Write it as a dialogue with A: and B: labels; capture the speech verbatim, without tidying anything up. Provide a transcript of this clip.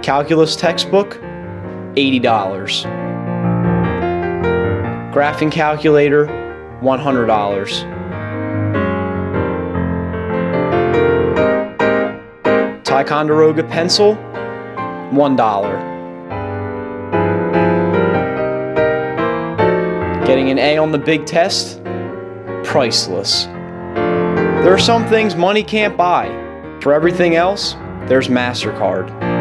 A: Calculus textbook, eighty dollars. Graphing calculator, one hundred dollars. Ticonderoga pencil, one dollar. Getting an A on the big test, priceless. There are some things money can't buy. For everything else, there's MasterCard.